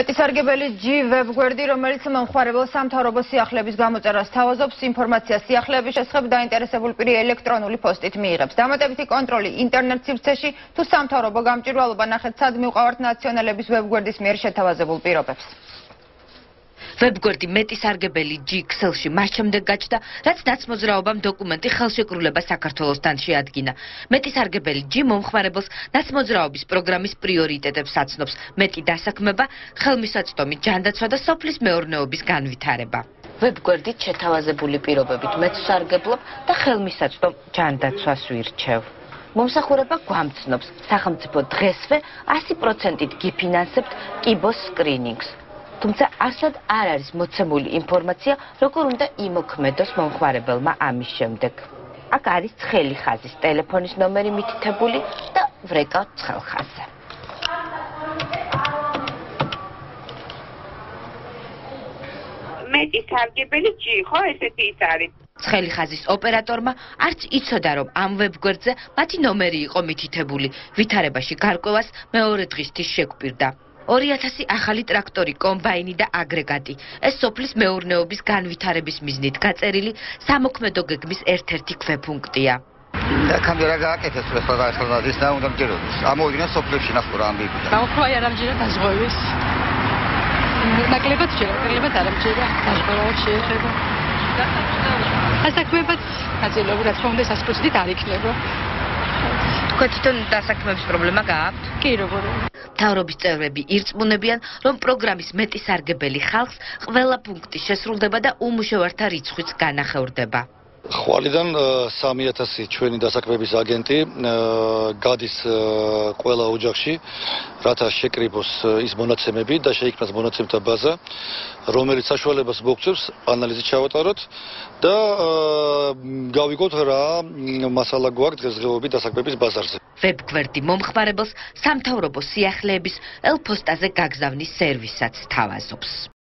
მეტისარგებელი G ვებგვერდი, რომელიც მომხმარებელ სამთავრობო სიახლეების გამოწერას თავაზობს, ინფორმაციას სიახლეების შესახებ დაინტერესებული პირი ელექტრონული პოსტით მიიღებს. დამატებითი კონტროლი ინტერნეტ სივრცეში თუ სამთავრობო გამჭვირვალობა ნახეთ სად მივყავართ ნაციონალების ვებგვერდის მიერ შეთავაზებულ პირობებს. ვებგვერდი მეტისარგებელი G ქსელში მას შემდეგ გაჩნდა, რაც ნაცმოძრაობამ დოკუმენტი ხელშეკრულება საქართველოსთან შეადგინა. მეტისარგებელი G მომხმარებელს ნაცმოძრაობის პროგრამის პრიორიტეტებს აცნობს, მეტი დასაქმება, ხელმისაწვდომი ჯანდაცვა და სოფლის მეურნეობის განვითარება. ვებგვერდით შეთავაზებული პირობებით მეცსარგებლობ და ხელმისაწვდომ ჯანდაცვას ვირჩევ. მომსახურება გვამცნობს, სახელმწიფო დღესვე 100%-ით გიფინანსებთ კიბოს სკრინინგს. თუმცა ასად არ არის მოცემული ინფორმაცია, როგორ უნდა იმოქმედოს მომხმარებელმა ამის შემდეგ. აქ არის ცხელი ხაზის ტელეფონის ნომერი მითითებული და ვრეკავთ ცხელ ხაზზე. მეტისარგებელი G, ხო, ესეთი ის არის. ცხელი ხაზის ოპერატორმა არც იცოდა, რომ ამ ვებგვერდზე მათი ნომერი იყო მითითებული. ვითარებაში გარკვევას მეორე დღისთვის შეგვპირდა. 2000 ახალი ტრაქტორი, კომბაინი და აგრეგატი. ეს სოფლის მეურნეობის განვითარების მიზნით გაწერილი სამოქმედო გეგმის ერთ-ერთი ქვეპუნქტია. აქამდე რა გააკეთეს ახლა ეს და უნდა მჯეროდეს. ამოვიდნენ სოფლებში ნახო რა ამბები. გამხმარი არ ამჯერა დაზღვევის. ნაკლებად არამჯერა დაზღვევას შეეხება. დასაქმებაც აწილობ რა თქმა უნდა 100%-ით არ იქნება. თქვენ თვითონ დასაქმების პრობლემა გააქვთ? კი, როგორ? მთავრობის წევრები ირწმუნებიან, რომ პროგრამის მეტისარგებელი ხალხს ყველა პუნქტი შესრულდება და უმუშევართა რიცხვიც განახევრდება. ხვალიდან 3000 ჩვენი დასაქმების აგენტი გადის ყველა ოჯახში, რათა შეკრიბოს ის მონაცემები და შეიქმნას მონაცემთა ბაზა, რომელიც საშუალებას მოგცემს ანალიზით ჩავატაროთ და გავიგოთ რა მასალა გვაქვს დღესდღეობით დასაქმების ბაზარზე. ვებგვერდი მომხმარებელს სამთავრობო სიახლეების ელ-პოსტაზე გაგზავნის სერვისაც თავაზობს.